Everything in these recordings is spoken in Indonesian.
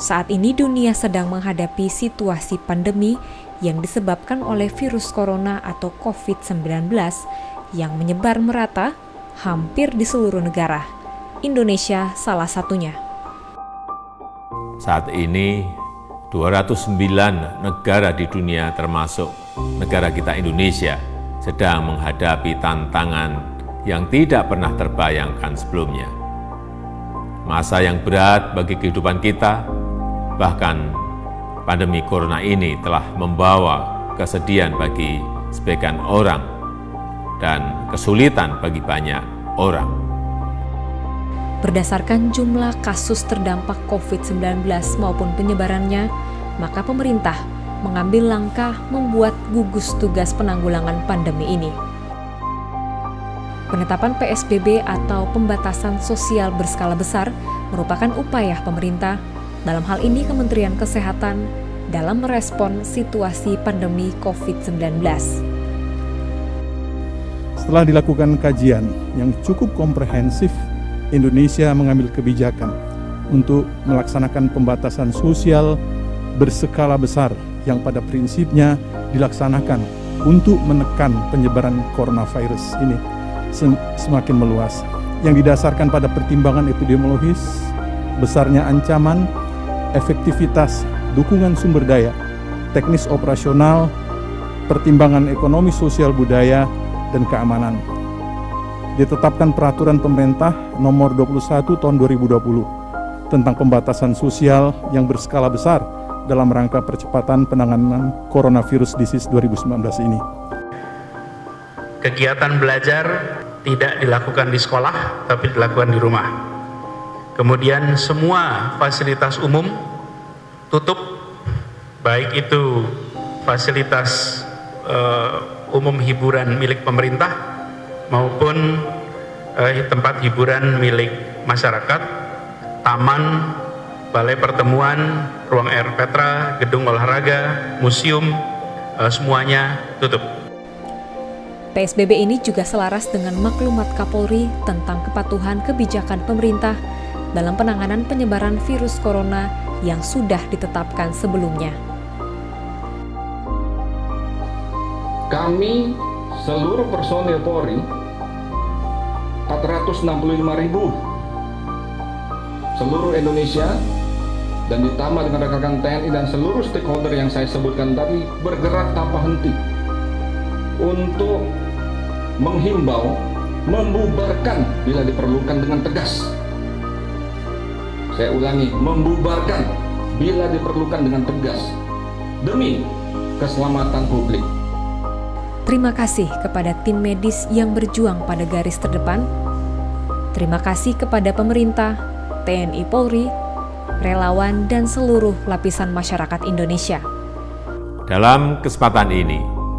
Saat ini dunia sedang menghadapi situasi pandemi yang disebabkan oleh virus corona atau COVID-19 yang menyebar merata hampir di seluruh negara. Indonesia salah satunya. Saat ini 209 negara di dunia termasuk negara kita Indonesia sedang menghadapi tantangan yang tidak pernah terbayangkan sebelumnya. Masa yang berat bagi kehidupan kita, bahkan pandemi corona ini telah membawa kesedihan bagi sebagian orang dan kesulitan bagi banyak orang. Berdasarkan jumlah kasus terdampak COVID-19 maupun penyebarannya, maka pemerintah mengambil langkah membuat gugus tugas penanggulangan pandemi ini. Penetapan PSBB atau pembatasan sosial berskala besar merupakan upaya pemerintah, dalam hal ini Kementerian Kesehatan, dalam merespon situasi pandemi COVID-19. Setelah dilakukan kajian yang cukup komprehensif, Indonesia mengambil kebijakan untuk melaksanakan pembatasan sosial berskala besar yang pada prinsipnya dilaksanakan untuk menekan penyebaran coronavirus ini semakin meluas, yang didasarkan pada pertimbangan epidemiologis, besarnya ancaman, efektivitas, dukungan sumber daya, teknis operasional, pertimbangan ekonomi sosial budaya, dan keamanan. Ditetapkan peraturan pemerintah nomor 21 tahun 2020 tentang pembatasan sosial yang berskala besar dalam rangka percepatan penanganan coronavirus disease 2019 ini. Kegiatan belajar tidak dilakukan di sekolah, tapi dilakukan di rumah. Kemudian semua fasilitas umum tutup, baik itu fasilitas umum hiburan milik pemerintah maupun tempat hiburan milik masyarakat, taman, balai pertemuan, ruang air Petra, gedung olahraga, museum, semuanya tutup. PSBB ini juga selaras dengan maklumat Kapolri tentang kepatuhan kebijakan pemerintah dalam penanganan penyebaran virus corona yang sudah ditetapkan sebelumnya. Kami seluruh personil Polri 465.000 seluruh Indonesia dan ditambah dengan rekan-rekan TNI dan seluruh stakeholder yang saya sebutkan tadi bergerak tanpa henti untuk menghimbau, membubarkan bila diperlukan dengan tegas. Saya ulangi, membubarkan bila diperlukan dengan tegas demi keselamatan publik. Terima kasih kepada tim medis yang berjuang pada garis terdepan. Terima kasih kepada pemerintah, TNI Polri, relawan, dan seluruh lapisan masyarakat Indonesia. Dalam kesempatan ini,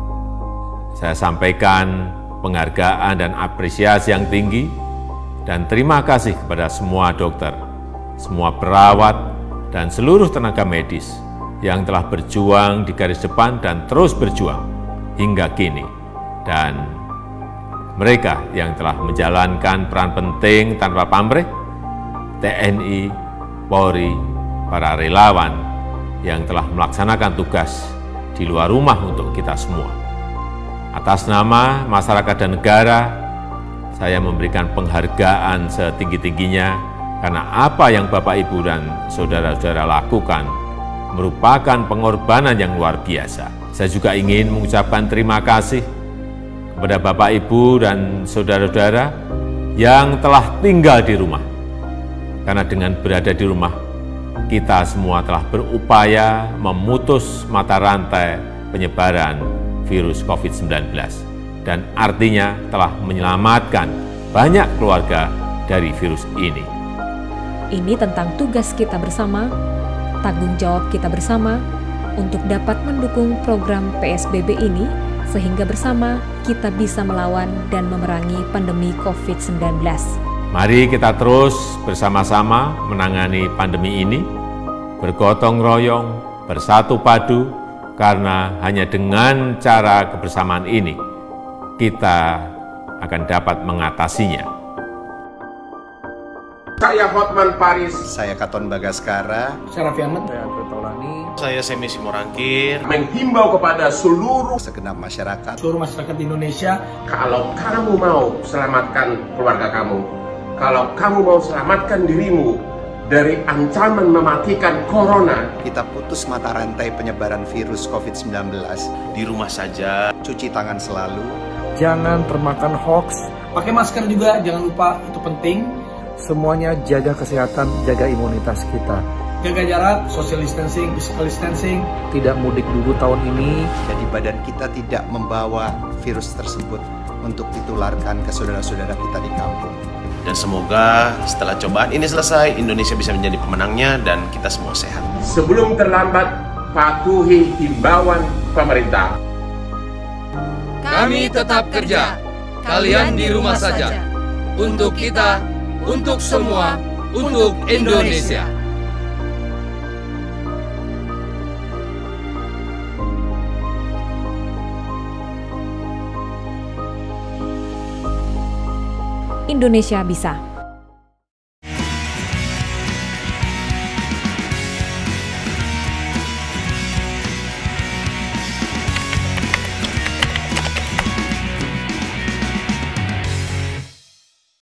saya sampaikan penghargaan dan apresiasi yang tinggi dan terima kasih kepada semua dokter, semua perawat, dan seluruh tenaga medis yang telah berjuang di garis depan dan terus berjuang hingga kini, dan mereka yang telah menjalankan peran penting tanpa pamrih, TNI, Polri, para relawan yang telah melaksanakan tugas di luar rumah untuk kita semua. Atas nama masyarakat dan negara, saya memberikan penghargaan setinggi-tingginya karena apa yang Bapak, Ibu, dan saudara-saudara lakukan merupakan pengorbanan yang luar biasa. Saya juga ingin mengucapkan terima kasih kepada Bapak, Ibu, dan saudara-saudara yang telah tinggal di rumah. Karena dengan berada di rumah, kita semua telah berupaya memutus mata rantai penyebaran virus COVID-19 dan artinya telah menyelamatkan banyak keluarga dari virus ini. Ini tentang tugas kita bersama, tanggung jawab kita bersama untuk dapat mendukung program PSBB ini sehingga bersama kita bisa melawan dan memerangi pandemi COVID-19. Mari kita terus bersama-sama menangani pandemi ini, bergotong royong, bersatu padu, karena hanya dengan cara kebersamaan ini kita akan dapat mengatasinya. Saya Hotman Paris. Saya Katon Bagaskara. Saya Raffi Ahmad. Saya Andre Taulani. Saya Semi Simorangkir. Menghimbau kepada seluruh segenap masyarakat. Seluruh masyarakat Indonesia. Kalau kamu mau selamatkan keluarga kamu, kalau kamu mau selamatkan dirimu dari ancaman mematikan corona, kita putus mata rantai penyebaran virus COVID-19. Di rumah saja. Cuci tangan selalu. Jangan termakan hoax. Pakai masker juga, jangan lupa, itu penting. Semuanya jaga kesehatan, jaga imunitas kita. Jaga jarak, social distancing, physical distancing. Tidak mudik dulu tahun ini. Jadi badan kita tidak membawa virus tersebut untuk ditularkan ke saudara-saudara kita di kampung. Dan semoga setelah cobaan ini selesai, Indonesia bisa menjadi pemenangnya dan kita semua sehat. Sebelum terlambat, patuhi himbauan pemerintah. Kami tetap kerja, kalian di rumah saja. Untuk kita, untuk semua, untuk Indonesia. Indonesia bisa.